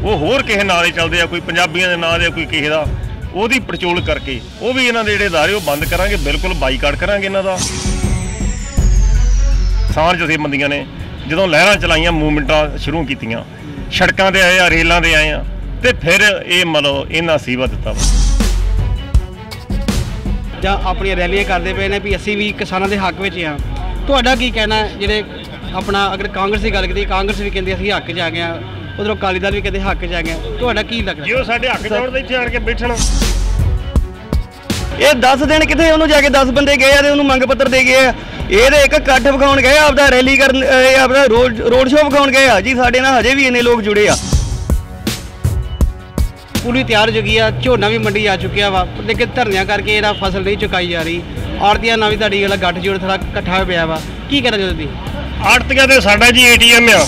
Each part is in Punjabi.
वो होर किसी नाल चलते आ, कोई पंजाबियों के नाँ दे, कोई किसी का, ਉਹਦੀ ਪੜਚੋਲ ਕਰਕੇ ਉਹ ਵੀ ਇਹਨਾਂ ਦੇ ਜਿਹੜੇ ਅਦਾਰੇ ਉਹ ਬੰਦ ਕਰਾਂਗੇ, ਬਿਲਕੁਲ ਬਾਈਕਾਟ ਕਰਾਂਗੇ ਇਹਨਾਂ ਦਾ। ਕਿਸਾਨ ਜਥੇਬੰਦੀਆਂ ਨੇ ਜਦੋਂ ਲਹਿਰਾਂ ਚਲਾਈਆਂ, ਮੂਵਮੈਂਟਾਂ ਸ਼ੁਰੂ ਕੀਤੀਆਂ, ਸੜਕਾਂ 'ਤੇ ਆਏ ਆ, ਰੇਲਾਂ 'ਤੇ ਆਏ ਆ, ਤੇ ਫਿਰ ਇਹ ਮਤਲਬ ਇਹਨਾਂ ਅਸੀਵਾ ਦਿੱਤਾ ਵਾ ਜਾਂ ਆਪਣੀਆਂ ਰੈਲੀਆਂ ਕਰਦੇ ਪਏ ਨੇ ਵੀ ਅਸੀਂ ਵੀ ਕਿਸਾਨਾਂ ਦੇ ਹੱਕ ਵਿੱਚ ਆ। ਤੁਹਾਡਾ ਕੀ ਕਹਿਣਾ ਜਿਹੜੇ ਆਪਣਾ ਅਗਰ ਕਾਂਗਰਸ ਦੀ ਗੱਲ ਕਰੀਏ, ਕਾਂਗਰਸ ਵੀ ਕਹਿੰਦੀ ਅਸੀਂ ਹੱਕ 'ਚ ਆ ਗਏ ਆ, ਉਧਰੋਂ ਅਕਾਲੀ ਦਲ ਵੀ ਕਹਿੰਦੇ ਹੱਕ 'ਚ ਆ ਗਏ, ਤੁਹਾਡਾ ਕੀ ਲੱਗਦਾ? ਜੇ ਉਹ ਸਾਡੇ ਹੱਕ 'ਚ ਆਉਣ ਤਾਂ ਇੱਥੇ ਆਣ ਕੇ ਬੈਠਣ। ਇਹ 10 ਦਿਨ ਕਿਤੇ ਉਹਨੂੰ ਜਾ ਕੇ 10 ਬੰਦੇ ਗਏ ਆ ਤੇ ਉਹਨੂੰ ਮੰਗ ਪੱਤਰ ਦੇ ਗਏ ਆ। ਇਹ ਤੇ ਇੱਕ ਇਕੱਠ ਵਿਖਾਉਣ ਗਏ ਆ, ਆਪਦਾ ਰੈਲੀ ਕਰਨ, ਆਪਦਾ ਰੋਡ ਸ਼ੋਅ ਵਿਖਾਉਣ ਗਏ ਆ ਜੀ। ਸਾਡੇ ਨਾਲ ਹਜੇ ਵੀ ਇੰਨੇ ਲੋਕ ਜੁੜੇ ਆ। ਪੂਰੀ ਤਿਆਰ ਹੋ ਗਈ ਆ, ਝੋਨਾ ਵੀ ਮੰਡੀ ਆ ਚੁੱਕਿਆ ਵਾ, ਲੇਕਿਨ ਧਰਨਿਆਂ ਕਰਕੇ ਇਹਦਾ ਫਸਲ ਨਹੀਂ ਚੁਕਾਈ ਜਾ ਰਹੀ। ਆੜਤੀਆਂ ਨਾਲ ਵੀ ਤੁਹਾਡੀ ਗੱਲ ਗੱਠ ਜੋੜ ਥੋੜਾ ਇਕੱਠਾ ਪਿਆ ਵਾ, ਕੀ ਕਹਿਣਾ ਚਾਹੁੰਦੇ ਤੁਸੀਂ? ਆੜਤੀਆਂ ਤੇ ਸਾਡਾ ਜੀ ATM ਆ।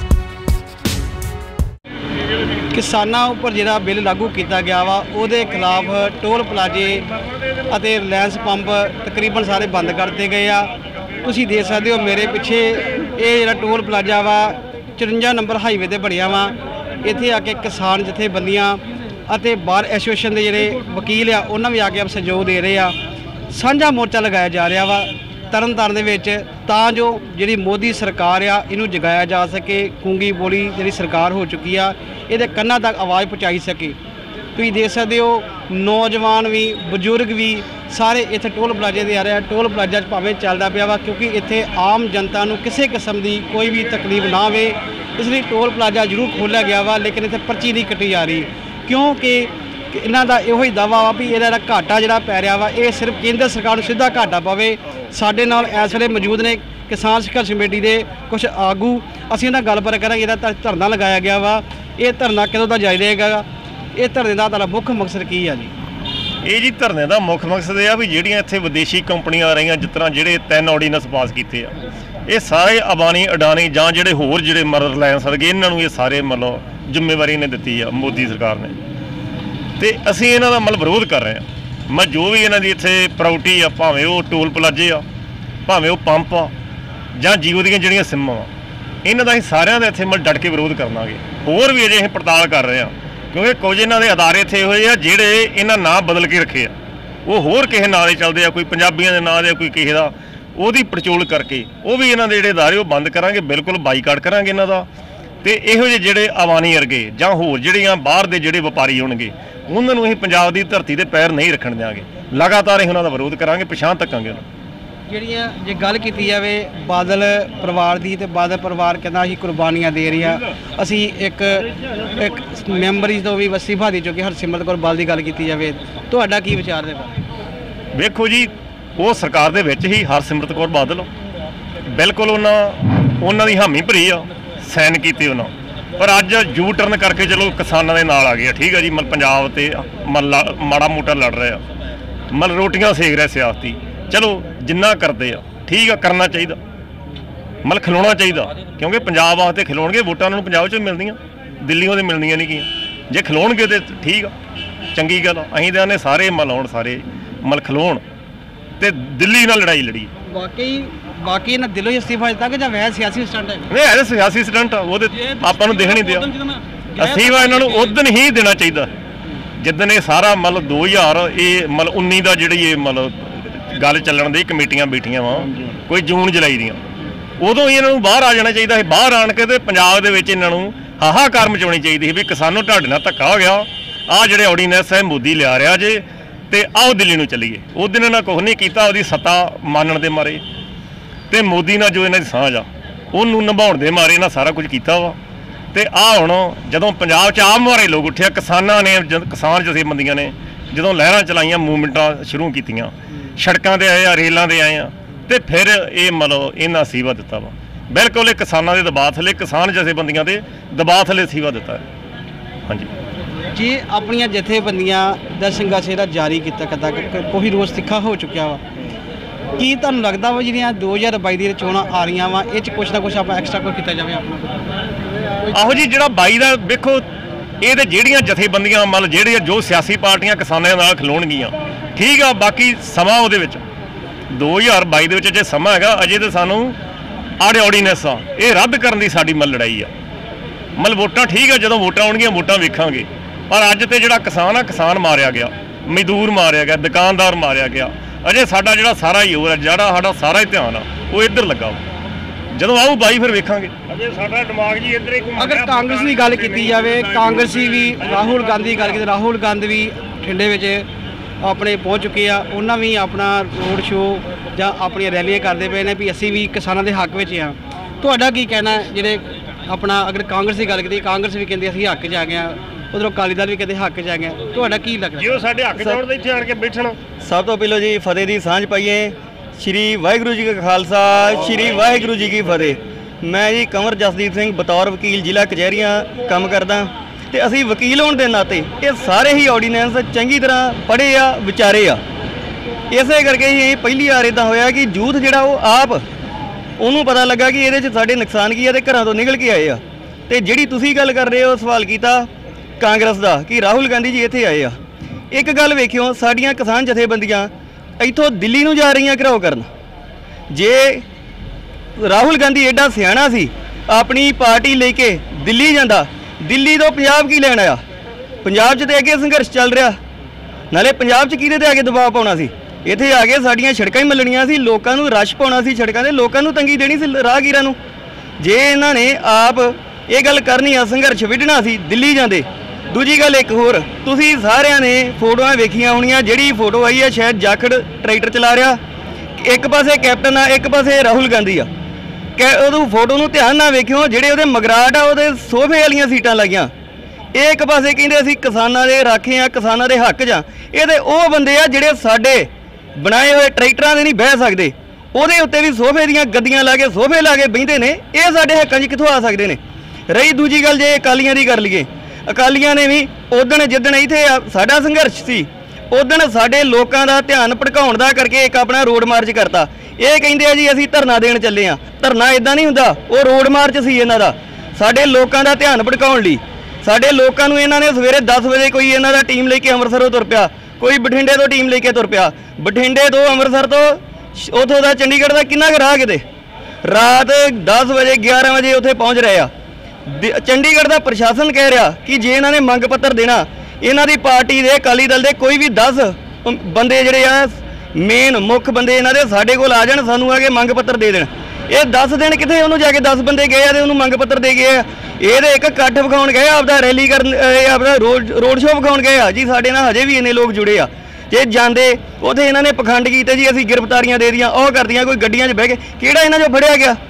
ਕਿਸਾਨਾਂ ਉੱਪਰ ਜਿਹੜਾ ਬਿੱਲ ਲਾਗੂ ਕੀਤਾ ਗਿਆ ਵਾ ਉਹਦੇ ਖਿਲਾਫ ਟੋਲ ਪਲਾਜ਼ੇ ਅਤੇ ਰਿਲਾਇੰਸ ਪੰਪ ਤਕਰੀਬਨ ਸਾਰੇ ਬੰਦ ਕਰ ਦਿੱਤੇ ਗਏ ਆ। ਤੁਸੀਂ ਦੇਖ ਸਕਦੇ ਹੋ ਮੇਰੇ ਪਿੱਛੇ ਇਹ ਜਿਹੜਾ ਟੋਲ ਪਲਾਜ਼ਾ ਵਾ 54 ਨੰਬਰ ਹਾਈਵੇ ਤੇ ਬਣਿਆ ਵਾ। ਇੱਥੇ ਆ ਕੇ ਕਿਸਾਨ ਜਥੇਬੰਦੀਆਂ ਅਤੇ ਬਾਰ ਐਸੋਸੀਏਸ਼ਨ ਦੇ ਜਿਹੜੇ ਵਕੀਲ ਆ ਉਹਨਾਂ ਵੀ ਆ ਕੇ ਸਹਿਯੋਗ ਦੇ ਰਹੇ ਆ। ਸਾਂਝਾ ਮੋਰਚਾ ਲਗਾਇਆ ਜਾ ਰਿਹਾ ਵਾ ਤਰਨਤਾਰਨ ਦੇ ਵਿੱਚ, ਤਾਂ ਜੋ ਜਿਹੜੀ ਮੋਦੀ ਸਰਕਾਰ ਆ ਇਹਨੂੰ ਜਗਾਇਆ ਜਾ ਸਕੇ। ਕੂੰਗੀ ਬੋਲੀ ਜਿਹੜੀ ਸਰਕਾਰ ਹੋ ਚੁੱਕੀ ਆ, ਇਹਦੇ ਕੰਨਾਂ ਤੱਕ ਆਵਾਜ਼ ਪਹੁੰਚਾਈ ਸਕੇ। ਤੁਸੀਂ ਦੇਖ ਸਕਦੇ ਹੋ ਨੌਜਵਾਨ ਵੀ, ਬਜ਼ੁਰਗ ਵੀ ਸਾਰੇ ਇੱਥੇ ਟੋਲ ਪਲਾਜ਼ੇ 'ਤੇ ਆ ਰਹੇ ਆ। ਟੋਲ ਪਲਾਜ਼ਾ 'ਚ ਭਾਵੇਂ ਚੱਲਦਾ ਪਿਆ ਵਾ, ਕਿਉਂਕਿ ਇੱਥੇ ਆਮ ਜਨਤਾ ਨੂੰ ਕਿਸੇ ਕਿਸਮ ਦੀ ਕੋਈ ਵੀ ਤਕਲੀਫ ਨਾ ਆਵੇ, ਇਸ ਲਈ ਟੋਲ ਪਲਾਜ਼ਾ ਜ਼ਰੂਰ ਖੋਲ੍ਹਿਆ ਗਿਆ ਵਾ। ਲੇਕਿਨ ਇੱਥੇ ਪਰਚੀ ਨਹੀਂ ਕੱਟੀ ਜਾ ਰਹੀ, ਕਿਉਂਕਿ ਇਹਨਾਂ ਦਾ ਇਹੋ ਹੀ ਦਾਵਾ ਵਾ ਵੀ ਇਹਦਾ ਜਿਹੜਾ ਘਾਟਾ ਜਿਹੜਾ ਪੈ ਰਿਹਾ ਵਾ ਇਹ ਸਿਰਫ ਕੇਂਦਰ ਸਰਕਾਰ ਨੂੰ ਸਿੱਧਾ ਘਾਟਾ ਪਵੇ। ਸਾਡੇ ਨਾਲ ਇਸ ਵੇਲੇ ਮੌਜੂਦ ਨੇ ਕਿਸਾਨ ਸੰਘਰਸ਼ ਕਮੇਟੀ ਦੇ ਕੁਝ ਆਗੂ, ਅਸੀਂ ਇਹਨਾਂ ਗੱਲਬਾਤ ਕਰਾਂਗੇ। ਇਹਦਾ ਧਰਨਾ ਲਗਾਇਆ ਗਿਆ ਵਾ, ਇਹ ਧਰਨਾ ਕਦੋਂ ਦਾ ਜਾਰੀ ਰਹੇਗਾ? ਇਹ ਧਰਨੇ ਦਾ ਤੁਹਾਡਾ ਮੁੱਖ ਮਕਸਦ ਕੀ ਆ ਜੀ? ਇਹ ਜੀ ਧਰਨੇ ਦਾ ਮੁੱਖ ਮਕਸਦ ਇਹ ਆ ਵੀ ਜਿਹੜੀਆਂ ਇੱਥੇ ਵਿਦੇਸ਼ੀ ਕੰਪਨੀਆਂ ਆ ਰਹੀਆਂ, ਜਿਸ ਤਰ੍ਹਾਂ ਜਿਹੜੇ 3 ਆਰਡੀਨੈਂਸ ਪਾਸ ਕੀਤੇ ਆ, ਇਹ ਸਾਰੇ ਅਬਾਨੀ ਅਡਾਨੀ ਜਾਂ ਜਿਹੜੇ ਹੋਰ ਜਿਹੜੇ ਰਿਲਾਇੰਸ ਵਰਗੇ, ਇਹਨਾਂ ਨੂੰ ਇਹ ਸਾਰੇ ਮਤਲਬ ਜ਼ਿੰਮੇਵਾਰੀ ਨੇ ਦਿੱਤੀ ਆ ਮੋਦੀ ਸਰਕਾਰ ਨੇ, ਤੇ ਅਸੀਂ ਇਹਨਾਂ ਦਾ ਮਤਲਬ ਵਿਰੋਧ ਕਰ ਰਹੇ ਹਾਂ। ਮੈਂ ਜੋ ਵੀ ਇਹਨਾਂ ਦੀ ਇੱਥੇ ਪ੍ਰਾਪਰਟੀ ਆ, ਭਾਵੇਂ ਉਹ ਟੋਲ ਪਲਾਜ਼ੇ ਆ, ਭਾਵੇਂ ਉਹ ਪੰਪ ਆ, ਜਾਂ ਜੀਓ ਦੀਆਂ ਜਿਹੜੀਆਂ ਸਿੰਮਾਂ ਆ, ਇਹਨਾਂ ਦਾ ਅਸੀਂ ਸਾਰਿਆਂ ਦਾ ਇੱਥੇ ਮਤਲਬ ਡਟ ਕੇ ਵਿਰੋਧ ਕਰਨਾਗੇ। ਹੋਰ ਵੀ ਅਜੇ ਅਸੀਂ ਪੜਤਾਲ ਕਰ ਰਹੇ ਹਾਂ, ਕਿਉਂਕਿ ਕੁਝ ਇਹਨਾਂ ਦੇ ਅਦਾਰੇ ਇੱਥੇ ਹੋਏ ਆ ਜਿਹੜੇ ਇਹਨਾਂ ਨਾਂ ਬਦਲ ਕੇ ਰੱਖੇ ਆ। ਉਹ ਹੋਰ ਕਿਸੇ ਨਾਂ ਦੇ ਚੱਲਦੇ ਆ, ਕੋਈ ਪੰਜਾਬੀਆਂ ਦੇ ਨਾਂ ਦੇ, ਕੋਈ ਕਿਸੇ ਦਾ, ਉਹਦੀ ਪੜਚੋਲ ਕਰਕੇ ਉਹ ਵੀ ਇਹਨਾਂ ਦੇ ਜਿਹੜੇ ਅਦਾਰੇ ਉਹ ਬੰਦ ਕਰਾਂਗੇ, ਬਿਲਕੁਲ ਬਾਈਕਾਟ ਕਰਾਂਗੇ ਇਹਨਾਂ ਦਾ। ਤੇ ਇਹੋ ਜਿਹੇ ਜਿਹੜੇ ਅਵਾਨੀ ਵਰਗੇ ਜਾਂ ਹੋਰ ਜਿਹੜੀਆਂ ਬਾਹਰ ਦੇ ਜਿਹੜੇ ਵਪਾਰੀ ਹੋਣਗੇ, ਉਹਨਾਂ ਨੂੰ ਅਸੀਂ ਪੰਜਾਬ ਦੀ ਧਰਤੀ 'ਤੇ ਪੈਰ ਨਹੀਂ ਰੱਖਣ ਦਿਆਂਗੇ। ਲਗਾਤਾਰ ਅਸੀਂ ਉਹਨਾਂ ਦਾ ਵਿਰੋਧ ਕਰਾਂਗੇ, ਪਛਾਣ ਤੱਕਾਂਗੇ ਉਹਨਾਂ। ਜਿਹੜੀਆਂ ਜੇ ਗੱਲ ਕੀਤੀ ਜਾਵੇ ਬਾਦਲ ਪਰਿਵਾਰ ਦੀ, ਤੇ ਬਾਦਲ ਪਰਿਵਾਰ ਕਹਿੰਦਾ ਅਸੀਂ ਕੁਰਬਾਨੀਆਂ ਦੇ ਰਹੇ ਹਾਂ। ਅਸੀਂ ਇੱਕ ਮੈਂਬਰੀ ਤੋਂ ਵੀ ਅਸਤੀਫਾ ਦੇ ਚੁੱਕੇ। ਹਰਸਿਮਰਤ ਕੌਰ ਬਾਦਲ ਦੀ ਗੱਲ ਕੀਤੀ ਜਾਵੇ, ਤੁਹਾਡਾ ਕੀ ਵਿਚਾਰ ਦੇ ਬਾਰੇ? ਵੇਖੋ ਜੀ, ਉਹ ਸਰਕਾਰ ਦੇ ਵਿੱਚ ਹੀ ਹਰਸਿਮਰਤ ਕੌਰ ਬਾਦਲ ਬਿਲਕੁਲ ਉਹਨਾਂ ਦੀ ਹਾਮੀ ਭਰੀ ਆ, ਸਾਈਨ ਕੀਤੇ ਉਹਨਾਂ, ਪਰ ਅੱਜ ਯੂ ਟਰਨ ਕਰਕੇ ਚਲੋ ਕਿਸਾਨਾਂ ਦੇ ਨਾਲ ਆ ਗਏ। ਠੀਕ ਆ ਜੀ, ਮਤਲਬ ਪੰਜਾਬ ਤੇ ਮਾੜਾ ਮੋਟਾ ਲੜ ਰਹੇ ਆ, ਮਤਲਬ ਰੋਟੀਆਂ ਸੇਕ ਰਹੇ ਸਿਆਸਤੀ। ਚਲੋ ਜਿੰਨਾ ਕਰਦੇ ਆ ਠੀਕ ਆ, ਕਰਨਾ ਚਾਹੀਦਾ, ਮਤਲਬ ਖਿਲਾਉਣਾ ਚਾਹੀਦਾ, ਕਿਉਂਕਿ ਪੰਜਾਬ ਵਾਸਤੇ ਖਿਲਾਉਣਗੇ, ਵੋਟਾਂ ਉਹਨਾਂ ਨੂੰ ਪੰਜਾਬ 'ਚ ਮਿਲਦੀਆਂ, ਦਿੱਲੀੋਂ ਦੇ ਮਿਲਣੀਆਂ ਨਹੀਂ ਗੀਆਂ। ਜੇ ਖਿਲਾਉਣਗੇ ਤਾਂ ਠੀਕ ਆ, ਚੰਗੀ ਗੱਲ ਆ। ਅਸੀਂ ਤਾਂ ਇਹਨੇ ਸਾਰੇ ਮਲਾਉਣ, ਸਾਰੇ ਮਤਲਬ ਖਿਲਾਉਣ ਤੇ ਦਿੱਲੀ ਨਾਲ ਲੜਾਈ ਲੜੀ। ਬਾਕੀ ਇਹਨਾਂ ਦਿਲੋਂ ਹੀ ਅਸਤੀਫਾ ਦਿੱਤਾ ਕਿ ਜਾਂ ਵੈਸੇ ਸਿਆਸੀ ਸਟੰਟ ਹੈ? ਨਹੀਂ, ਇਹ ਸਿਆਸੀ ਸਟੰਟ ਆ, ਉਹਦੇ ਆਪਾਂ ਨੂੰ ਦੇਖਣ ਹੀ ਦਿਆ। ਅਸਤੀਫਾ ਇਹਨਾਂ ਨੂੰ ਉਦਣ ਹੀ ਦੇਣਾ ਚਾਹੀਦਾ ਜਿੱਦਣ ਇਹ ਸਾਰਾ ਮਤਲਬ 2019 ਦਾ ਜਿਹੜੀ ਇਹ ਮਤਲਬ ਗੱਲ ਚੱਲਣ ਦੀ ਕਮੇਟੀਆਂ ਬੈਠੀਆਂ ਵਾ, ਕੋਈ ਜੂਨ ਜੁਲਾਈ ਦੀਆਂ, ਉਦੋਂ ਹੀ ਇਹਨਾਂ ਨੂੰ ਬਾਹਰ ਆ ਜਾਣਾ ਚਾਹੀਦਾ ਸੀ। ਬਾਹਰ ਆਣ ਕੇ ਤੇ ਪੰਜਾਬ ਦੇ ਵਿੱਚ ਇਹਨਾਂ ਨੂੰ ਹਾਹਾਕਾਰ ਮਚਾਉਣੀ ਚਾਹੀਦੀ ਸੀ ਵੀ ਕਿਸਾਨੋਂ ਤੁਹਾਡੇ ਨਾਲ ਧੱਕਾ ਹੋ ਗਿਆ, ਆਹ ਜਿਹੜੇ ਆਰਡੀਨੈਂਸ ਹੈ ਮੋਦੀ ਲਿਆ ਰਿਹਾ ਜੇ, ਤੇ ਆਓ ਦਿੱਲੀ ਨੂੰ ਚੱਲੀਏ। ਉਸ ਦਿਨ ਇਹਨਾਂ ਕੁਛ ਨਹੀਂ ਕੀਤਾ, ਉਹਦੀ ਸੱਤਾ ਮਾਨਣ ਦੇ ਮਾਰੇ ਤੇ ਮੋਦੀ ਨਾਲ ਜੋ ਇਹਨਾਂ ਦੀ ਸਾਂਝ ਆ ਉਹਨੂੰ ਨਿਭਾਉਣ ਦੇ ਮਾਰੇ ਇਹਨਾਂ ਸਾਰਾ ਕੁਝ ਕੀਤਾ ਵਾ। ਤੇ ਆਹ ਹੁਣ ਜਦੋਂ ਪੰਜਾਬ 'ਚ ਆਪ ਮੁਹਾਰੇ ਲੋਕ ਉੱਠਿਆ, ਕਿਸਾਨਾਂ ਨੇ, ਕਿਸਾਨ ਜਥੇਬੰਦੀਆਂ ਨੇ ਜਦੋਂ ਲਹਿਰਾਂ ਚਲਾਈਆਂ, ਮੂਵਮੈਂਟਾਂ ਸ਼ੁਰੂ ਕੀਤੀਆਂ, ਸੜਕਾਂ 'ਤੇ ਆਏ ਆ, ਰੇਲਾਂ 'ਤੇ ਆਏ ਆ, ਤੇ ਫਿਰ ਇਹ ਮਤਲਬ ਇਹਨਾਂ ਅਸੀਵਾ ਦਿੱਤਾ ਵਾ। ਬਿਲਕੁਲ ਇਹ ਕਿਸਾਨਾਂ ਦੇ ਦਬਾਅ ਥੱਲੇ, ਕਿਸਾਨ ਜਥੇਬੰਦੀਆਂ ਦੇ ਦਬਾਅ ਥੱਲੇ ਅਸੀਵਾ ਦਿੱਤਾ ਹੈ। ਹਾਂਜੀ ਜੀ, ਆਪਣੀਆਂ ਜਥੇਬੰਦੀਆਂ ਦਾ ਸੰਘਰਸ਼ ਇਹਦਾ ਜਾਰੀ ਕੀਤਾ ਕਰਦਾ, ਕੋਈ ਰੋਜ਼ ਤਿੱਖਾ ਹੋ ਚੁੱਕਿਆ ਵਾ। ਕੀ ਤੁਹਾਨੂੰ ਲੱਗਦਾ ਵਾ ਜਿਹੜੀਆਂ 2022 ਦੀਆਂ ਚੋਣਾਂ ਆ ਰਹੀਆਂ ਵਾ, ਇਹ 'ਚ ਕੁਛ ਨਾ ਕੁਛ ਆਪਾਂ ਐਕਸਟਰਾ ਕੋਈ ਕੀਤਾ ਜਾਵੇ ਆਪਣਾ? ਆਹੋ ਜੀ, ਜਿਹੜਾ 22 ਦਾ ਵੇਖੋ, ਇਹ ਤੇ ਜਿਹੜੀਆਂ ਜਥੇਬੰਦੀਆਂ ਮਤਲਬ ਜਿਹੜੀਆਂ ਜੋ ਸਿਆਸੀ ਪਾਰਟੀਆਂ ਕਿਸਾਨਾਂ ਨਾਲ ਖਲੋਣਗੀਆਂ, ਠੀਕ ਆ। ਬਾਕੀ ਸਮਾਂ ਉਹਦੇ ਵਿੱਚ 2022 ਦੇ ਵਿੱਚ ਜੇ ਸਮਾਂ ਹੈਗਾ, ਅਜੇ ਤਾਂ ਸਾਨੂੰ ਆਰਡੀਨੈਂਸ ਆ ਇਹ ਰੱਦ ਕਰਨ ਦੀ ਸਾਡੀ ਲੜਾਈ ਆ। ਮਤਲਬ ਵੋਟਾਂ ਠੀਕ ਹੈ, ਜਦੋਂ ਵੋਟਾਂ ਆਉਣਗੀਆਂ ਵੋਟਾਂ ਵੇਖਾਂਗੇ। ਪਰ ਅੱਜ ਤੇ ਜਿਹੜਾ ਕਿਸਾਨ ਆ, ਕਿਸਾਨ ਮਾਰਿਆ ਗਿਆ, ਮਜ਼ਦੂਰ ਮਾਰਿਆ ਗਿਆ, ਦੁਕਾਨਦਾਰ ਮਾਰਿਆ ਗਿਆ। ਅਜੇ ਸਾਡਾ ਜਿਹੜਾ ਸਾਰਾ ਹੀ ਹੋਰ ਹੈ, ਜਿਹੜਾ ਸਾਡਾ ਸਾਰਾ ਹੀ ਧਿਆਨ ਆ ਉਹ ਇੱਧਰ ਲੱਗਾ। ਜਦੋਂ ਆਊ ਬਾਈ ਫਿਰ ਵੇਖਾਂਗੇ। ਅਜੇ ਸਾਡਾ ਦਿਮਾਗ ਜੀ ਇੱਧਰ ਹੀ ਘੁੰਮ। ਅਗਰ ਕਾਂਗਰਸ ਦੀ ਗੱਲ ਕੀਤੀ ਜਾਵੇ, ਕਾਂਗਰਸੀ ਵੀ ਰਾਹੁਲ ਗਾਂਧੀ ਗੱਲ ਕੀਤੀ, ਰਾਹੁਲ ਗਾਂਧੀ ਵੀ ਠੰਡੇ ਵਿੱਚ ਆਪਣੇ ਪਹੁੰਚ ਚੁੱਕੇ ਆ। ਉਹਨਾਂ ਵੀ ਆਪਣਾ ਰੋਡ ਸ਼ੋਅ ਜਾਂ ਆਪਣੀਆਂ ਰੈਲੀਆਂ ਕਰਦੇ ਪਏ ਨੇ ਵੀ ਅਸੀਂ ਵੀ ਕਿਸਾਨਾਂ ਦੇ ਹੱਕ ਵਿੱਚ ਆ। ਤੁਹਾਡਾ ਕੀ ਕਹਿਣਾ ਜਿਹੜੇ ਆਪਣਾ ਅਗਰ ਕਾਂਗਰਸ ਦੀ ਗੱਲ ਕੀਤੀ, ਕਾਂਗਰਸ ਵੀ ਕਹਿੰਦੀ ਅਸੀਂ ਹੱਕ 'ਚ ਆ ਗਏ ਹਾਂ, ਉਧਰੋਂ ਅਕਾਲੀ ਦਲ ਵੀ ਕਹਿੰਦੇ ਹੱਕ 'ਚ ਆ ਗਏ। ਤੁਹਾਡਾ ਕੀ ਲੱਗਦਾ ਜੇ ਉਹ ਸਾਡੇ ਹੱਕ 'ਚ ਆਉਣ ਤਾਂ ਇੱਥੇ ਆਣ ਕੇ ਬੈਠਣ। ਸਭ ਤੋਂ ਪਹਿਲਾਂ ਜੀ ਫਤਿਹ ਦੀ ਸਾਂਝ ਪਾਈਏ। ਸ਼੍ਰੀ ਵਾਹਿਗੁਰੂ ਜੀ ਕਾ ਖਾਲਸਾ, ਸ਼੍ਰੀ ਵਾਹਿਗੁਰੂ ਜੀ ਕੀ ਫਤਿਹ। ਮੈਂ ਜੀ ਕੰਵਰ ਜਸਦੀਪ ਸਿੰਘ ਬਤੌਰ ਵਕੀਲ ਜ਼ਿਲ੍ਹਾ ਕਚਹਿਰੀਆਂ ਕੰਮ ਕਰਦਾ ਤੇ ਅਸੀਂ ਵਕੀਲ ਹੋਣ ਦੇ ਨਾਤੇ ਇਹ ਸਾਰੇ ਹੀ ਆਰਡੀਨੈਂਸ ਚੰਗੀ ਤਰ੍ਹਾਂ ਪੜ੍ਹੇ ਆ, ਵਿਚਾਰੇ ਆ। ਇਸੇ ਕਰਕੇ ਹੀ ਇਹ ਪਹਿਲੀ ਵਾਰ ਇੱਦਾਂ ਹੋਇਆ ਕਿ ਯੂਥ ਜਿਹੜਾ ਉਹ ਆਪ ਉਹਨੂੰ ਪਤਾ ਲੱਗਾ ਕਿ ਇਹਦੇ 'ਚ ਸਾਡੇ ਨੁਕਸਾਨ ਕੀ ਆ ਤੇ ਘਰਾਂ ਤੋਂ ਨਿਕਲ ਕੇ ਆਏ ਆ। ਤੇ ਜਿਹੜੀ ਤੁਸੀਂ ਗੱਲ ਕਰ ਰਹੇ ਹੋ, ਸਵਾਲ ਕੀਤਾ ਕਾਂਗਰਸ ਦਾ ਕਿ ਰਾਹੁਲ ਗਾਂਧੀ ਜੀ ਇੱਥੇ ਆਏ ਆ। ਇੱਕ ਗੱਲ ਵੇਖਿਓ, ਸਾਡੀਆਂ ਕਿਸਾਨ ਜਥੇਬੰਦੀਆਂ ਇੱਥੋਂ ਦਿੱਲੀ ਨੂੰ ਜਾ ਰਹੀਆਂ ਘਿਰਾਓ ਕਰਨ। ਜੇ ਰਾਹੁਲ ਗਾਂਧੀ ਐਡਾ ਸਿਆਣਾ ਸੀ, ਆਪਣੀ ਪਾਰਟੀ ਲੈ ਕੇ ਦਿੱਲੀ ਜਾਂਦਾ, ਦਿੱਲੀ ਤੋਂ ਪੰਜਾਬ ਕੀ ਲੈਣ ਆਇਆ? ਪੰਜਾਬ 'ਚ ਤੇ ਅੱਗੇ ਸੰਘਰਸ਼ ਚੱਲ ਰਿਹਾ, ਨਾਲੇ ਪੰਜਾਬ 'ਚ ਕਿਹਦੇ ਤੇ ਆ ਕੇ ਦਬਾਅ ਪਾਉਣਾ ਸੀ? ਇੱਥੇ ਆ ਕੇ ਸਾਡੀਆਂ ਸੜਕਾਂ ਹੀ ਮੱਲਣੀਆਂ ਸੀ, ਲੋਕਾਂ ਨੂੰ ਰਸ਼ ਪਾਉਣਾ ਸੀ ਸੜਕਾਂ 'ਤੇ, ਲੋਕਾਂ ਨੂੰ ਤੰਗੀ ਦੇਣੀ ਸੀ ਰਾਹਗੀਰਾਂ ਨੂੰ। ਜੇ ਇਹਨਾਂ ਨੇ ਆਪ ਇਹ ਗੱਲ ਕਰਨੀ ਆ, ਸੰਘਰਸ਼ ਵਿੱਢਣਾ ਸੀ, ਦਿੱਲੀ ਜਾਂਦੇ। ਦੂਜੀ ਗੱਲ ਇੱਕ ਹੋਰ, ਤੁਸੀਂ ਸਾਰਿਆਂ ਨੇ ਫੋਟੋਆਂ ਵੇਖੀਆਂ ਹੋਣੀਆਂ। ਜਿਹੜੀ ਫੋਟੋ ਆਈ ਆ ਸ਼ਾਇਦ ਜਾਖੜ ਟਰੈਕਟਰ ਚਲਾ ਰਿਹਾ, ਇੱਕ ਪਾਸੇ ਕੈਪਟਨ ਆ, ਇੱਕ ਪਾਸੇ ਰਾਹੁਲ ਗਾਂਧੀ ਆ। ਉਹਨੂੰ ਫੋਟੋ ਨੂੰ ਧਿਆਨ ਨਾਲ ਵੇਖਿਓ, ਜਿਹੜੇ ਉਹਦੇ ਮਗਰਾਟ ਆ ਉਹਦੇ ਸੋਫੇ ਵਾਲੀਆਂ ਸੀਟਾਂ ਲੱਗੀਆਂ। ਇਹ ਇੱਕ ਪਾਸੇ ਕਹਿੰਦੇ ਅਸੀਂ ਕਿਸਾਨਾਂ ਦੇ ਰਾਖੇ ਆ, ਕਿਸਾਨਾਂ ਦੇ ਹੱਕ 'ਚ ਆ। ਇਹਦੇ ਉਹ ਬੰਦੇ ਆ ਜਿਹੜੇ ਸਾਡੇ ਬਣਾਏ ਹੋਏ ਟਰੈਕਟਰਾਂ ਦੇ ਨਹੀਂ ਬਹਿ ਸਕਦੇ, ਉਹਦੇ ਉੱਤੇ ਵੀ ਸੋਫੇ ਦੀਆਂ ਗੱਦੀਆਂ ਲਾ ਕੇ ਸੋਫੇ ਲਾ ਕੇ ਬਹਿੰਦੇ ਨੇ। ਇਹ ਸਾਡੇ ਹੱਕਾਂ 'ਚ ਕਿੱਥੋਂ ਆ ਸਕਦੇ ਨੇ? ਰਹੀ ਦੂਜੀ ਗੱਲ, ਜੇ ਅਕਾਲੀਆਂ ਦੀ ਕਰ ਲਈਏ, ਅਕਾਲੀਆਂ ਨੇ ਵੀ ਉਦਣ ਜਿੱਦਣ ਇੱਥੇ ਸਾਡਾ ਸੰਘਰਸ਼ ਸੀ, ਉਦਣ ਸਾਡੇ ਲੋਕਾਂ ਦਾ ਧਿਆਨ ਭਟਕਾਉਣ ਦਾ ਕਰਕੇ ਇੱਕ ਆਪਣਾ ਰੋਡ ਮਾਰਚ ਕਰਤਾ। ਇਹ ਕਹਿੰਦੇ ਆ ਜੀ ਅਸੀਂ ਧਰਨਾ ਦੇਣ ਚੱਲੇ ਆ। ਧਰਨਾ ਇਦਾਂ ਨਹੀਂ ਹੁੰਦਾ, ਉਹ ਰੋਡ ਮਾਰਚ ਸੀ ਇਹਨਾਂ ਦਾ, ਸਾਡੇ ਲੋਕਾਂ ਦਾ ਧਿਆਨ ਭਟਕਾਉਣ ਲਈ। ਸਾਡੇ ਲੋਕਾਂ ਨੂੰ ਇਹਨਾਂ ਨੇ ਸਵੇਰੇ 10 ਵਜੇ ਕੋਈ ਇਹਨਾਂ ਦਾ ਟੀਮ ਲੈ ਕੇ ਅੰਮ੍ਰਿਤਸਰੋਂ ਤੁਰ ਪਿਆ, ਕੋਈ ਬਠਿੰਡੇ ਤੋਂ ਟੀਮ ਲੈ ਕੇ ਤੁਰ ਪਿਆ। ਬਠਿੰਡੇ ਤੋਂ ਅੰਮ੍ਰਿਤਸਰ ਤੋਂ ਉੱਥੋਂ ਦਾ ਚੰਡੀਗੜ੍ਹ ਦਾ ਕਿੰਨਾ ਕੁ ਰਾਹ ਕਿਤੇ ਰਾਤ 10 ਵਜੇ 11 ਵਜੇ ਉੱਥੇ ਪਹੁੰਚ ਰਹੇ ਆ। ਚੰਡੀਗੜ੍ਹ ਦਾ ਪ੍ਰਸ਼ਾਸਨ ਕਹਿ ਰਿਹਾ ਕਿ ਜੇ ਇਹਨਾਂ ਨੇ ਮੰਗ ਪੱਤਰ ਦੇਣਾ, ਇਹਨਾਂ ਦੀ ਪਾਰਟੀ ਦੇ ਅਕਾਲੀ ਦਲ ਦੇ ਕੋਈ ਵੀ 10 ਬੰਦੇ ਜਿਹੜੇ ਆ ਮੇਨ ਮੁੱਖ ਬੰਦੇ ਇਹਨਾਂ ਦੇ ਸਾਡੇ ਕੋਲ ਆ ਜਾਣ, ਸਾਨੂੰ ਆ ਕੇ ਮੰਗ ਪੱਤਰ ਦੇ ਦੇਣ। ਇਹ 10 ਦਿਨ ਕਿੱਥੇ ਉਹਨੂੰ ਜਾ ਕੇ 10 ਬੰਦੇ ਗਏ ਆ ਤੇ ਉਹਨੂੰ ਮੰਗ ਪੱਤਰ ਦੇ ਗਏ ਆ। ਇਹਦੇ ਇੱਕ ਇਕੱਠ ਵਿਖਾਉਣ ਗਏ, ਆਪਦਾ ਰੈਲੀ ਕਰਨ, ਆਪਦਾ ਰੋਡ ਸ਼ੋਅ ਵਿਖਾਉਣ ਗਏ ਆ ਜੀ। ਸਾਡੇ ਨਾਲ ਹਜੇ ਵੀ ਇੰਨੇ ਲੋਕ ਜੁੜੇ ਆ। ਜੇ ਜਾਂਦੇ ਉੱਥੇ ਇਹਨਾਂ ਨੇ ਪਖੰਡ ਕੀਤੇ ਜੀ, ਅਸੀਂ ਗ੍ਰਿਫਤਾਰੀਆਂ ਦੇ ਦੀਆਂ, ਉਹ ਕਰਦੀਆਂ, ਕੋਈ ਗੱਡੀਆਂ 'ਚ ਬਹਿ ਕੇ। ਕਿਹੜਾ ਇਹਨਾਂ 'ਚੋਂ ਫੜਿਆ ਗਿਆ?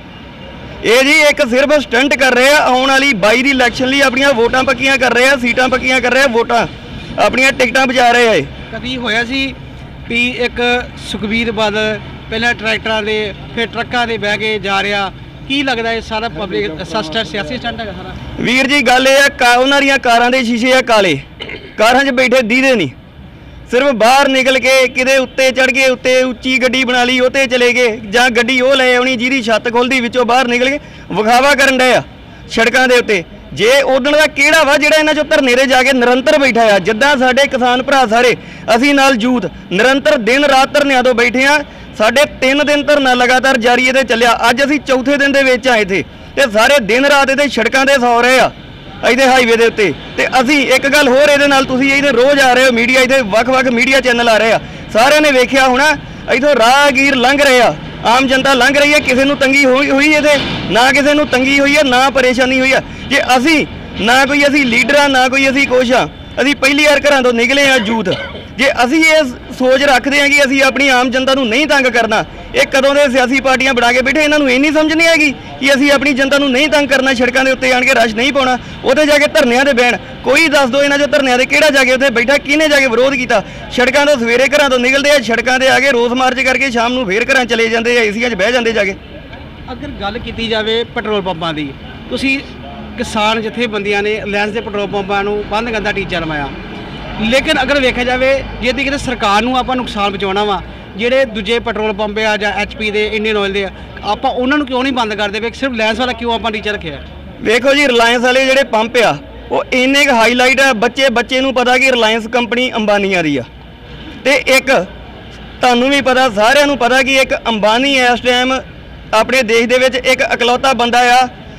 ਇਹ ਜੀ ਇੱਕ ਸਿਰਫ ਸਟੰਟ ਕਰ ਰਹੇ ਆ। ਆਉਣ ਵਾਲੀ 22 ਦੀ ਇਲੈਕਸ਼ਨ ਲਈ ਆਪਣੀਆਂ ਵੋਟਾਂ ਪੱਕੀਆਂ ਕਰ ਰਹੇ ਆ, ਸੀਟਾਂ ਪੱਕੀਆਂ ਕਰ ਰਹੇ ਆ, ਵੋਟਾਂ ਆਪਣੀਆਂ ਟਿਕਟਾਂ ਬਚਾ ਰਹੇ ਆ। ਕਦੀ ਹੋਇਆ ਸੀ ਵੀ ਇੱਕ ਸੁਖਬੀਰ ਬਾਦਲ ਪਹਿਲਾਂ ਟਰੈਕਟਰਾਂ ਦੇ ਫਿਰ ਟਰੱਕਾਂ ਦੇ ਬਹਿ ਕੇ ਜਾ ਰਿਹਾ? ਕੀ ਲੱਗਦਾ ਇਹ ਸਾਰਾ ਪਬਲਿਕ ਸਿਆਸੀ ਸਟੰਟ ਹੈਗਾ ਸਾਰਾ? ਵੀਰ ਜੀ ਗੱਲ ਇਹ ਆ, ਉਹਨਾਂ ਦੀਆਂ ਕਾਰਾਂ ਦੇ ਸ਼ੀਸ਼ੇ ਆ ਕਾਲੇ, ਕਾਰਾਂ 'ਚ ਬੈਠੇ ਦੀਦੇ ਨਹੀਂ, ਸਿਰਫ ਬਾਹਰ ਨਿਕਲ ਕੇ ਕਿਤੇ ਉੱਤੇ ਚੜ੍ਹ ਗਏ, ਉੱਤੇ ਉੱਚੀ ਗੱਡੀ ਬਣਾ ਲਈ, ਉੱਤੇ ਚਲੇ ਗਏ, ਜਾਂ ਗੱਡੀ ਉਹ ਲੈ ਆਉਣੀ ਜਿਹਦੀ ਛੱਤ ਖੁੱਲਦੀ ਵਿੱਚੋਂ ਬਾਹਰ ਨਿਕਲ ਕੇ ਵਿਖਾਵਾ ਕਰਨ ਡਏ ਆ ਸੜਕਾਂ ਦੇ ਉੱਤੇ। ਜੇ ਉਦਣ ਦਾ ਕਿਹੜਾ ਵਾ ਜਿਹੜਾ ਇਹਨਾਂ 'ਚੋਂ ਧਰਨੇ 'ਤੇ ਜਾ ਕੇ ਨਿਰੰਤਰ ਬੈਠਾ ਆ? ਜਿੱਦਾਂ ਸਾਡੇ ਕਿਸਾਨ ਭਰਾ ਸਾਰੇ ਅਸੀਂ ਨਾਲ ਯੂਥ ਨਿਰੰਤਰ ਦਿਨ ਰਾਤ ਧਰਨਿਆਂ ਤੋਂ ਬੈਠੇ ਆ। ਸਾਡੇ 3 ਦਿਨ ਧਰਨਾ ਲਗਾਤਾਰ ਜਾਰੀ ਇਹਦੇ ਚੱਲਿਆ। ਅੱਜ ਅਸੀਂ ਚੌਥੇ ਦਿਨ ਦੇ ਵਿੱਚ ਆਏ ਇੱਥੇ ਤੇ ਸਾਰੇ ਦਿਨ ਰਾਤ ਇਹਦੇ ਸੜਕਾਂ 'ਤੇ ਸੌ ਰਹੇ ਆ, ਇਹਦੇ ਹਾਈਵੇ ਦੇ ਉੱਤੇ। ਤੇ ਅਸੀਂ ਇੱਕ ਗੱਲ ਹੋਰ ਇਹਦੇ ਨਾਲ, ਤੁਸੀਂ ਇਹਦੇ ਰੋਜ਼ ਆ ਰਹੇ ਹੋ ਮੀਡੀਆ, ਇਹਦੇ ਵੱਖ-ਵੱਖ ਮੀਡੀਆ ਚੈਨਲ ਆ ਰਹੇ ਆ, ਸਾਰਿਆਂ ਨੇ ਵੇਖਿਆ ਹੋਣਾ ਇੱਥੋਂ ਰਾਹਗੀਰ ਲੰਘ ਰਹੇ ਆ, ਆਮ ਜਨਤਾ ਲੰਘ ਰਹੀ ਹੈ। ਕਿਸੇ ਨੂੰ ਤੰਗੀ ਹੋਈ ਇਹਦੇ? ਨਾ ਕਿਸੇ ਨੂੰ ਤੰਗੀ ਹੋਈ ਹੈ, ਨਾ ਪਰੇਸ਼ਾਨੀ ਹੋਈ ਹੈ। ਜੇ ਅਸੀਂ ਨਾ ਕੋਈ ਅਸੀਂ ਲੀਡਰ ਆ, ਨਾ ਕੋਈ ਅਸੀਂ ਕੁਛ ਆ, ਅਸੀਂ ਪਹਿਲੀ ਵਾਰ ਘਰਾਂ ਤੋਂ ਨਿਕਲੇ ਆ ਯੂਥ। ਜੇ ਅਸੀਂ ਇਹ ਸੋਚ ਰੱਖਦੇ ਹਾਂ ਕਿ ਅਸੀਂ ਆਪਣੀ ਆਮ ਜਨਤਾ ਨੂੰ ਨਹੀਂ ਤੰਗ ਕਰਨਾ, ਇਹ ਕਦੋਂ ਦੇ ਸਿਆਸੀ ਪਾਰਟੀਆਂ ਬਣਾ ਕੇ ਬੈਠੇ, ਇਹਨਾਂ ਨੂੰ ਇਹ ਨਹੀਂ ਸਮਝ ਨਹੀਂ ਹੈਗੀ ਕਿ ਅਸੀਂ ਆਪਣੀ ਜਨਤਾ ਨੂੰ ਨਹੀਂ ਤੰਗ ਕਰਨਾ, ਸੜਕਾਂ ਦੇ ਉੱਤੇ ਆਣ ਕੇ ਰਸ਼ ਨਹੀਂ ਪਾਉਣਾ, ਉੱਥੇ ਜਾ ਕੇ ਧਰਨਿਆਂ 'ਤੇ ਬਹਿਣ। ਕੋਈ ਦੱਸ ਦਿਓ ਇਹਨਾਂ 'ਚੋਂ ਧਰਨਿਆਂ 'ਤੇ ਕਿਹੜਾ ਜਾ ਕੇ ਉੱਥੇ ਬੈਠਾ, ਕਿਹਨੇ ਜਾ ਕੇ ਵਿਰੋਧ ਕੀਤਾ? ਸੜਕਾਂ ਤੋਂ ਸਵੇਰੇ ਘਰਾਂ ਤੋਂ ਨਿਕਲਦੇ ਆ, ਸੜਕਾਂ 'ਤੇ ਆ ਕੇ ਰੋਸ ਮਾਰਚ ਕਰਕੇ ਸ਼ਾਮ ਨੂੰ ਫੇਰ ਘਰਾਂ ਚਲੇ ਜਾਂਦੇ ਆ, ਏਸੀਆਂ 'ਚ ਬਹਿ ਜਾਂਦੇ ਜਾ ਕੇ। ਅਗਰ ਗੱਲ ਕੀਤੀ ਜਾਵੇ ਪੈਟਰੋਲ ਪੰਪਾਂ ਦੀ, ਤੁਸੀਂ ਕਿਸਾਨ ਜਥੇਬੰਦੀਆਂ ਨੇ ਰਿਲਾਇੰਸ ਦੇ ਪੈਟਰੋਲ ਪੰਪਾਂ ਨੂੰ ਬੰਦ ਕਰਨ ਦਾ ਟੀਚਾ ਲਵਾਇਆ, ਲੇਕਿਨ ਅਗਰ ਵੇਖਿਆ ਜਾਵੇ ਜੇ ਤੇ ਕਿਤੇ ਸਰਕਾਰ ਨੂੰ ਆਪਾਂ ਨੁਕਸਾਨ ਪਹੁੰਚਾਉਣਾ ਵਾ, ਜਿਹੜੇ ਦੂਜੇ ਪੈਟਰੋਲ ਪੰਪ ਆ ਜਾਂ HP ਦੇ, ਇੰਡੀਅਨ ਆਇਲ ਦੇ ਆ, ਆਪਾਂ ਉਹਨਾਂ ਨੂੰ ਕਿਉਂ ਨਹੀਂ ਬੰਦ ਕਰਦੇ ਵੇ? ਸਿਰਫ ਰਿਲਾਇੰਸ ਵਾਲਾ ਕਿਉਂ ਆਪਾਂ ਟੀਚਾ ਰੱਖਿਆ? ਵੇਖੋ ਜੀ, ਰਿਲਾਇੰਸ ਵਾਲੇ ਜਿਹੜੇ ਪੰਪ ਆ ਉਹ ਇੰਨੇ ਕੁ ਹਾਈਲਾਈਟ ਆ, ਬੱਚੇ ਨੂੰ ਪਤਾ ਕਿ ਰਿਲਾਇੰਸ ਕੰਪਨੀ ਅੰਬਾਨੀਆਂ ਦੀ ਆ। ਤੇ ਇੱਕ ਤੁਹਾਨੂੰ ਵੀ ਪਤਾ, ਸਾਰਿਆਂ ਨੂੰ ਪਤਾ ਕਿ ਇੱਕ ਅੰਬਾਨੀ ਇਸ ਟਾਈਮ ਆਪਣੇ ਦੇਸ਼ ਦੇ ਵਿੱਚ ਇੱਕ ਇਕਲੌਤਾ ਬੰਦਾ ਆ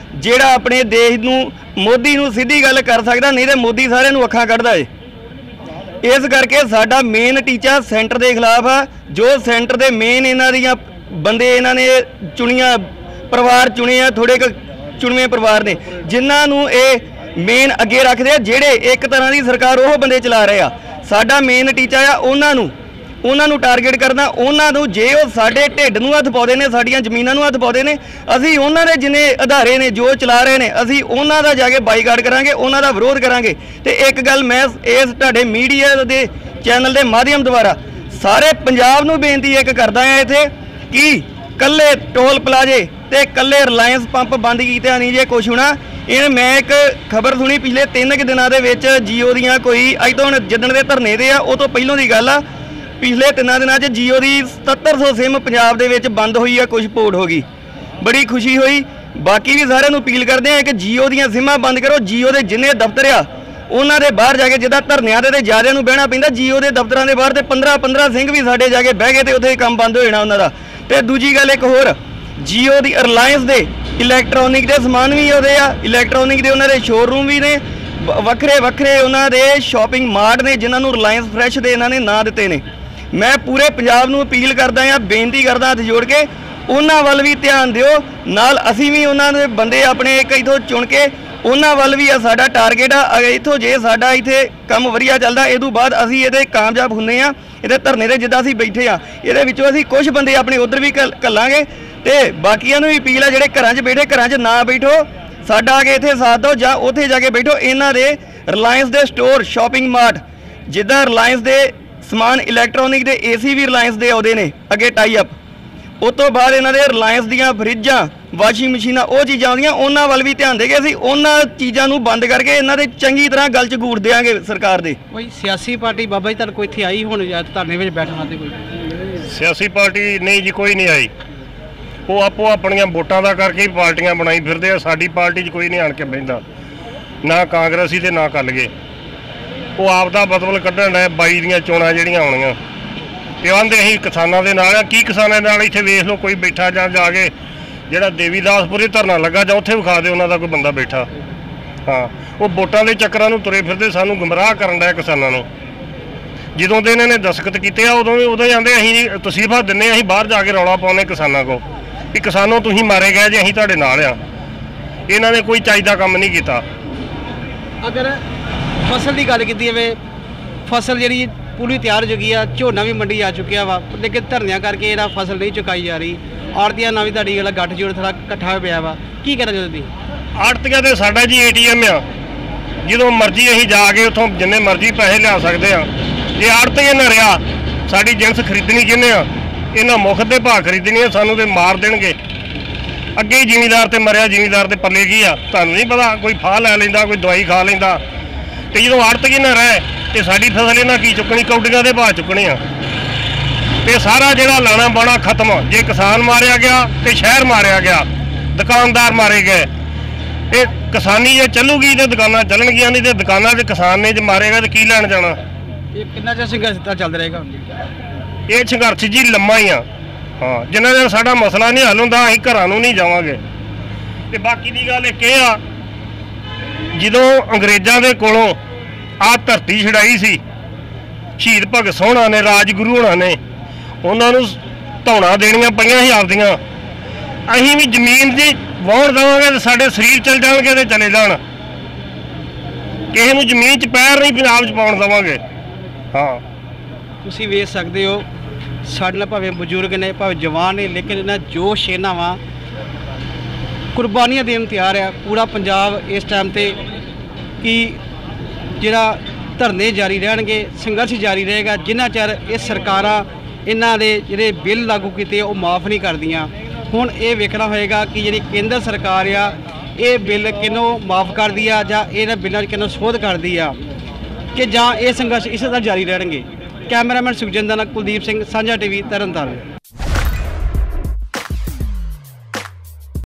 ਜਿਹੜਾ ਆਪਣੇ ਦੇਸ਼ ਨੂੰ ਮੋਦੀ ਨੂੰ ਸਿੱਧੀ ਗੱਲ ਕਰ ਸਕਦਾ, ਨਹੀਂ ਤੇ ਮੋਦੀ ਸਾਰਿਆਂ ਨੂੰ ਅੱਖਾਂ ਕੱਢਦਾ ਏ। ਇਸ ਕਰਕੇ ਸਾਡਾ ਮੇਨ ਟੀਚਾ ਸੈਂਟਰ ਦੇ ਖਿਲਾਫ ਆ। ਜੋ ਸੈਂਟਰ ਦੇ ਮੇਨ ਇਹਨਾਂ ਦੀਆਂ ਬੰਦੇ ਇਹਨਾਂ ਨੇ ਚੁਣੀਆਂ ਪਰਿਵਾਰ ਚੁਣੇ ਆ, ਥੋੜੇ ਚੁਣਵੇਂ ਪਰਿਵਾਰ ਨੇ ਜਿਨ੍ਹਾਂ ਨੂੰ ਇਹ ਮੇਨ ਅੱਗੇ ਰੱਖਦੇ ਆ, ਜਿਹੜੇ ਇੱਕ ਤਰ੍ਹਾਂ ਦੀ ਸਰਕਾਰ ਉਹ ਬੰਦੇ ਚਲਾ ਰਹੇ ਆ। ਸਾਡਾ ਮੇਨ ਟੀਚਾ ਆ ਉਹਨਾਂ ਨੂੰ ਟਾਰਗੇਟ ਕਰਨਾ। ਉਹਨਾਂ ਨੂੰ ਜੇ ਉਹ ਸਾਡੇ ਢਿੱਡ ਨੂੰ ਹੱਥ ਪਾਉਂਦੇ ਨੇ, ਸਾਡੀਆਂ ਜ਼ਮੀਨਾਂ ਨੂੰ ਹੱਥ ਪਾਉਂਦੇ ਨੇ, ਅਸੀਂ ਉਹਨਾਂ ਦੇ ਜਿੰਨੇ ਅਧਾਰੇ ਨੇ ਜੋ ਚਲਾ ਰਹੇ ਨੇ, ਅਸੀਂ ਉਹਨਾਂ ਦਾ ਜਾ ਕੇ ਬਾਈਕਾਟ ਕਰਾਂਗੇ, ਉਹਨਾਂ ਦਾ ਵਿਰੋਧ ਕਰਾਂਗੇ। ਤੇ ਇੱਕ ਗੱਲ ਮੈਂ ਇਸ ਤੁਹਾਡੇ ਮੀਡੀਆ ਦੇ ਚੈਨਲ ਦੇ ਮਾਧਿਅਮ ਦੁਆਰਾ ਸਾਰੇ ਪੰਜਾਬ ਨੂੰ ਬੇਨਤੀ ਇੱਕ ਕਰਦਾ ਹਾਂ ਇੱਥੇ ਕਿ ਕੱਲੇ ਟੋਲ ਪਲਾਜ਼ੇ ਤੇ ਕੱਲੇ ਰਿਲਾਇੰਸ ਪੰਪ ਬੰਦ ਕੀਤੇ ਨਹੀਂ ਜੇ ਕੁਛ ਹੋਣਾ। ਇਹ ਮੈਂ ਇੱਕ ਖਬਰ ਸੁਣੀ ਪਿਛਲੇ 3 ਦਿਨਾਂ ਦੇ ਵਿੱਚ ਜੀਓ ਦੀਆਂ ਕੋਈ ਅੱਜ ਤੋਂ ਹੁਣ ਜਿੱਦਣ ਦੇ ਧਰਨੇ ਦੇ ਆ ਉਹ ਤੋਂ ਪਹਿਲਾਂ ਦੀ ਗੱਲ ਆ, ਪਿਛਲੇ 3 ਦਿਨਾਂ 'ਚ ਜੀਓ ਦੀ 7700 ਸਿਮ ਪੰਜਾਬ ਦੇ ਵਿੱਚ ਬੰਦ ਹੋਈ ਆ, ਕੁਝ ਪੋਰਟ ਹੋ ਗਈ, ਬੜੀ ਖੁਸ਼ੀ ਹੋਈ। ਬਾਕੀ ਵੀ ਸਾਰਿਆਂ ਨੂੰ ਅਪੀਲ ਕਰਦੇ ਆ ਕਿ ਜੀਓ ਦੀਆਂ ਸਿਮਾਂ ਬੰਦ ਕਰੋ। ਜੀਓ ਦੇ ਜਿੰਨੇ ਦਫ਼ਤਰ ਆ ਉਹਨਾਂ ਦੇ ਬਾਹਰ ਜਾ ਕੇ, ਜਿੱਦਾਂ ਧਰਨਿਆਂ ਦੇ ਤੇ ਜ਼ਿਆਦਿਆਂ ਨੂੰ ਬਹਿਣਾ ਪੈਂਦਾ, ਜੀਓ ਦੇ ਦਫ਼ਤਰਾਂ ਦੇ ਬਾਹਰ ਤੇ 15 ਸਿੰਘ ਵੀ ਸਾਡੇ ਜਾ ਕੇ ਬਹਿ ਗਏ ਤੇ ਉੱਥੇ ਕੰਮ ਬੰਦ ਹੋ ਜਾਣਾ ਉਹਨਾਂ ਦਾ। ਤੇ ਦੂਜੀ ਗੱਲ ਇੱਕ ਹੋਰ, ਜੀਓ ਦੀ ਰਿਲਾਇੰਸ ਦੇ ਇਲੈਕਟ੍ਰੋਨਿਕ ਦੇ ਸਮਾਨ ਵੀ ਉਹਦੇ ਆ, ਇਲੈਕਟ੍ਰੋਨਿਕ ਦੇ ਉਹਨਾਂ ਦੇ ਸ਼ੋਰੂਮ ਵੀ ਨੇ, ਵੱਖਰੇ ਉਹਨਾਂ ਦੇ ਸ਼ਾਪਿੰਗ ਮਾਰਟ ਨੇ ਜਿਨ੍ਹਾਂ ਨੂੰ ਰਿਲਾਇੰਸ ਫਰੈਸ਼ ਦੇ ਇਹਨਾਂ ਨੇ ਨਾਂ ਦਿੱਤੇ ਨੇ। ਮੈਂ ਪੂਰੇ ਪੰਜਾਬ ਨੂੰ ਅਪੀਲ ਕਰਦਾ ਹਾਂ, ਬੇਨਤੀ ਕਰਦਾ ਹੱਥ ਜੋੜ ਕੇ, ਉਹਨਾਂ ਵੱਲ ਵੀ ਧਿਆਨ ਦਿਓ। ਨਾਲ ਅਸੀਂ ਵੀ ਉਹਨਾਂ ਦੇ ਬੰਦੇ ਆਪਣੇ ਇੱਕ ਇੱਥੋਂ ਚੁਣ ਕੇ ਉਹਨਾਂ ਵੱਲ ਵੀ ਆ ਸਾਡਾ ਟਾਰਗੇਟ ਆ। ਇੱਥੋਂ ਜੇ ਸਾਡਾ ਇੱਥੇ ਕੰਮ ਵਧੀਆ ਚੱਲਦਾ, ਇਹ ਤੋਂ ਬਾਅਦ ਅਸੀਂ ਇਹਦੇ ਕਾਮਯਾਬ ਹੁੰਦੇ ਆ। ਇਹਦੇ ਧਰਨੇ ਦੇ ਜਿੱਦਾਂ ਅਸੀਂ ਬੈਠੇ ਆ, ਇਹਦੇ ਵਿੱਚੋਂ ਅਸੀਂ ਕੁਝ ਬੰਦੇ ਆਪਣੇ ਉਧਰ ਵੀ ਘੱਲਾਂਗੇ ਤੇ ਬਾਕੀਆਂ ਨੂੰ ਵੀ ਅਪੀਲ ਆ ਜਿਹੜੇ ਘਰਾਂ 'ਚ ਬੈਠੇ, ਘਰਾਂ 'ਚ ਨਾ ਬੈਠੋ, ਸਾਡਾ ਆ ਕੇ ਇੱਥੇ ਸਾਥ ਦਿਓ ਜਾਂ ਉੱਥੇ ਜਾ ਕੇ ਬੈਠੋ। ਇਹਨਾਂ ਦੇ ਰਿਲਾਇੰਸ ਦੇ ਸਟੋਰ ਸ਼ਾਪਿੰਗ ਮਾਰਟ, ਜਿੱਦਾਂ ਰਿਲਾਇੰਸ ਦੇ ਸਮਾਨ ਇਲੈਕਟ੍ਰੋਨਿਕ ਦੇ ਏਸੀ ਵੀ ਰਿਲਾਇੰਸ ਦੇ ਆਉਂਦੇ ਨੇ ਅੱਗੇ ਟਾਈ ਅਪ, ਉਸ ਤੋਂ ਬਾਅਦ ਇਹਨਾਂ ਦੇ ਰਿਲਾਇੰਸ ਦੀਆਂ ਫਰਿੱਜਾਂ, ਵਾਸ਼ਿੰਗ ਮਸ਼ੀਨਾਂ, ਉਹ ਚੀਜ਼ਾਂ ਆਉਂਦੀਆਂ, ਉਹਨਾਂ ਵੱਲ ਵੀ ਧਿਆਨ ਦੇ ਕੇ ਅਸੀਂ ਉਹਨਾਂ ਚੀਜ਼ਾਂ ਨੂੰ ਬੰਦ ਕਰਕੇ ਇਹਨਾਂ ਦੇ ਚੰਗੀ ਤਰ੍ਹਾਂ ਗੱਲ 'ਚ ਗੂੜ ਦਿਆਂਗੇ ਸਰਕਾਰ ਦੇ। ਕੋਈ ਸਿਆਸੀ ਪਾਰਟੀ ਬਾਬਾ ਜੀ ਤੁਹਾਡੇ ਕੋਈ ਇੱਥੇ ਆਈ ਹੁਣ ਜਾਂ ਧਰਨੇ ਵਿੱਚ ਬੈਠਣ ਵਾਸਤੇ? ਕੋਈ ਸਿਆਸੀ ਪਾਰਟੀ ਨਹੀਂ ਜੀ, ਕੋਈ ਨਹੀਂ ਆਈ। ਉਹ ਆਪੋ ਆਪਣੀਆਂ ਵੋਟਾਂ ਦਾ ਕਰਕੇ ਹੀ ਪਾਰਟੀਆਂ ਬਣਾਈ ਫਿਰਦੇ ਆ। ਸਾਡੀ ਪਾਰਟੀ 'ਚ ਕੋਈ ਨਹੀਂ ਆਣ ਕੇ ਬਹਿੰਦਾ, ਨਾ ਕਾਂਗਰਸੀ ਤੇ ਨਾ ਕੱਲਗੇ। ਉਹ ਆਪ ਦਾ ਬਦਲ ਕੱਢਣ ਹੈ 22 ਦੀਆਂ ਚੋਣਾਂ ਜਿਹੜੀਆਂ ਆਉਣੀਆਂ, ਤੇ ਆਂਦੇ ਅਸੀਂ ਕਿਸਾਨਾਂ ਦੇ ਨਾਲ ਆ। ਕੀ ਕਿਸਾਨਾਂ ਨਾਲ? ਇੱਥੇ ਵੇਖ ਲਓ ਕੋਈ ਬੈਠਾ ਜਾਂ ਜਾ ਕੇ ਜਿਹੜਾ ਦੇਵੀਦਾਸਪੁਰੇ ਧਰਨਾ ਲੱਗਾ ਜਾਂ ਉੱਥੇ ਵਿਖਾ ਦੇ ਉਹਨਾਂ ਦਾ ਕੋਈ ਬੰਦਾ ਬੈਠਾ। ਹਾਂ, ਉਹ ਵੋਟਾਂ ਦੇ ਚੱਕਰਾਂ ਨੂੰ ਤੁਰੇ ਫਿਰਦੇ, ਸਾਨੂੰ ਗੁੰਮਰਾਹ ਕਰਨ ਡਿਆ ਕਿਸਾਨਾਂ ਨੂੰ। ਜਦੋਂ ਦੇ ਇਹਨਾਂ ਨੇ ਦਸਖਤ ਕੀਤੇ ਆ ਉਦੋਂ ਜਾਂਦੇ ਅਸੀਂ ਤਸੀਫਾ ਦਿੰਦੇ, ਅਸੀਂ ਬਾਹਰ ਜਾ ਕੇ ਰੌਲਾ ਪਾਉਂਦੇ ਕਿਸਾਨਾਂ ਕੋਲ ਵੀ ਕਿਸਾਨੋਂ ਤੁਸੀਂ ਮਾਰੇ ਗਏ ਜੇ ਅਸੀਂ ਤੁਹਾਡੇ ਨਾਲ ਆ। ਇਹਨਾਂ ਨੇ ਕੋਈ ਚਾਹੀਦਾ ਕੰਮ ਨਹੀਂ ਕੀਤਾ। ਅਗਰ ਫਸਲ ਦੀ ਗੱਲ ਕੀਤੀ ਜਾਵੇ, ਫਸਲ ਜਿਹੜੀ ਪੂਰੀ ਤਿਆਰ ਹੋ ਚੁੱਕੀ ਆ, ਝੋਨਾ ਵੀ ਮੰਡੀ ਆ ਚੁੱਕਿਆ ਵਾ, ਲੇਕਿਨ ਧਰਨਿਆਂ ਕਰਕੇ ਇਹਦਾ ਫਸਲ ਨਹੀਂ ਚੁਕਾਈ ਜਾ ਰਹੀ। ਆੜਤੀਆਂ ਨਾਲ ਵੀ ਤੁਹਾਡੀ ਗੱਲ ਗੱਠਜੋੜ ਥੋੜਾ ਇਕੱਠਾ ਪਿਆ ਵਾ, ਕੀ ਕਹਿਣਾ ਚਾਹੁੰਦੇ ਤੁਸੀਂ? ਆੜਤੀਆਂ ਤੇ ਸਾਡਾ ਜੀ ATM ਆ, ਜਦੋਂ ਮਰਜ਼ੀ ਅਸੀਂ ਜਾ ਕੇ ਉੱਥੋਂ ਜਿੰਨੇ ਮਰਜ਼ੀ ਪੈਸੇ ਲਿਆ ਸਕਦੇ ਆ। ਜੇ ਆੜਤੀ ਨਾ ਰਿਹਾ, ਸਾਡੀ ਜਿੰਸ ਖਰੀਦਣੀ ਕਿਹਨੇ ਆ? ਇਹਨਾਂ ਮੁੱਖ ਦੇ ਭਾਅ ਖਰੀਦਣੀ ਆ, ਸਾਨੂੰ ਤੇ ਮਾਰ ਦੇਣਗੇ। ਅੱਗੇ ਹੀ ਜ਼ਿਮੀਂਦਾਰ ਤੇ ਮਰਿਆ, ਜ਼ਿਮੀਂਦਾਰ ਦੇ ਪੱਲੇ ਕੀ ਆ ਤੁਹਾਨੂੰ ਨਹੀਂ ਪਤਾ? ਕੋਈ ਫਾਹ ਲੈ ਲੈਂਦਾ, ਕੋਈ ਦਵਾਈ ਖਾ ਲੈਂਦਾ। ਤੇ ਜਦੋਂ ਆੜਤੀ ਨਾ ਰਹੇ ਤੇ ਸਾਡੀ ਫਸਲ ਇਹਨਾਂ ਕੀ ਚੁੱਕਣੀ? ਕੌਡੀਆਂ ਦੇ ਭਾਅ ਚੁੱਕਣੇ ਆ। ਤੇ ਸਾਰਾ ਜਿਹੜਾ ਲਾਣਾ ਬਾਣਾ ਖਤਮ। ਜੇ ਕਿਸਾਨ ਮਾਰਿਆ ਗਿਆ ਤੇ ਸ਼ਹਿਰ ਮਾਰਿਆ ਗਿਆ, ਦੁਕਾਨਦਾਰ ਮਾਰੇ ਗਏ। ਇਹ ਕਿਸਾਨੀ ਜੇ ਚੱਲੂਗੀ ਤੇ ਦੁਕਾਨਾਂ ਚੱਲਣਗੀਆਂ, ਨਹੀਂ ਤੇ ਦੁਕਾਨਾਂ ਤੇ ਕਿਸਾਨ ਨੇ ਜੇ ਮਾਰੇਗਾ ਤੇ ਕੀ ਲੈਣ ਜਾਣਾ? ਇਹ ਕਿੰਨਾ ਚਿਰ ਸੰਘਰਸ਼ ਚੱਲਦਾ ਰਹੇਗਾ? ਇਹ ਸੰਘਰਸ਼ ਜੀ ਲੰਮਾ ਹੀ ਆ। ਹਾਂ, ਜਿੰਨਾ ਚਿਰ ਸਾਡਾ ਮਸਲਾ ਨਹੀਂ ਹੱਲ ਹੁੰਦਾ ਅਸੀਂ ਘਰਾਂ ਨੂੰ ਨਹੀਂ ਜਾਵਾਂਗੇ। ਤੇ ਬਾਕੀ ਦੀ ਗੱਲ ਇੱਕ ਇਹ ਆ, ਜਦੋਂ ਅੰਗਰੇਜ਼ਾਂ ਦੇ ਕੋਲੋਂ ਆਹ ਧਰਤੀ ਛਡਾਈ ਸੀ, ਸ਼ਹੀਦ ਭਗਤ ਸਿੰਘ ਹੋਣਾ ਨੇ, ਰਾਜਗੁਰੂ ਹੋਣਾ ਨੇ, ਉਹਨਾਂ ਨੂੰ ਧੌਣਾ ਦੇਣੀਆਂ ਪਈਆਂ ਸੀ ਆਪਦੀਆਂ। ਅਸੀਂ ਵੀ ਜ਼ਮੀਨ ਦੀ ਵਾਹੁਣ ਦੇਵਾਂਗੇ ਤੇ ਸਾਡੇ ਸਰੀਰ ਚਲ ਜਾਣਗੇ ਤੇ ਚਲੇ ਜਾਣ। ਕਿਸੇ ਨੂੰ ਜ਼ਮੀਨ 'ਚ ਪੈਰ ਨਹੀਂ ਪੰਜਾਬ 'ਚ ਪਾਉਣ ਦੇਵਾਂਗੇ। ਹਾਂ, ਤੁਸੀਂ ਵੇਖ ਸਕਦੇ ਹੋ ਸਾਡੇ ਨਾਲ ਭਾਵੇਂ ਬਜ਼ੁਰਗ ਨੇ, ਭਾਵੇਂ ਜਵਾਨ ਨੇ, ਲੇਕਿਨ ਇਹਨਾਂ ਜੋਸ਼ ਇਹਨਾਂ ਵਾ, ਕੁਰਬਾਨੀਆਂ ਦੇਣ ਤਿਆਰ ਆ ਪੂਰਾ ਪੰਜਾਬ ਇਸ ਟਾਈਮ ਤੇ ਕਿ ਜਿਹੜਾ ਧਰਨੇ ਜਾਰੀ ਰਹਿਣਗੇ, ਸੰਘਰਸ਼ ਜਾਰੀ ਰਹੇਗਾ ਜਿੰਨਾ ਚਿਰ ਇਹ ਸਰਕਾਰਾਂ ਇਹਨਾਂ ਦੇ ਜਿਹੜੇ ਬਿੱਲ ਲਾਗੂ ਕੀਤੇ ਉਹ ਮਾਫ ਨਹੀਂ ਕਰਦੀਆਂ। ਹੁਣ ਇਹ ਵੇਖਣਾ ਹੋਏਗਾ ਕਿ ਜਿਹੜੀ ਕੇਂਦਰ ਸਰਕਾਰ ਆ ਇਹ ਬਿੱਲ ਕਿਹਨੂੰ ਮਾਫ ਕਰਦੀ ਆ ਜਾਂ ਇਹਨਾਂ ਬਿੱਲਾਂ 'ਚ ਕਿਹਨੂੰ ਸੋਧ ਕਰਦੀ ਆ, ਕਿ ਜਾਂ ਇਹ ਸੰਘਰਸ਼ ਇਸੇ ਤਰ੍ਹਾਂ ਜਾਰੀ ਰਹਿਣਗੇ। ਕੈਮਰਾਮੈਨ ਸੁਖਜਿੰਦਰ ਨਾਲ ਕੁਲਦੀਪ ਸਿੰਘ, ਸਾਂਝਾ TV, ਤਰਨਤਾਰਨ।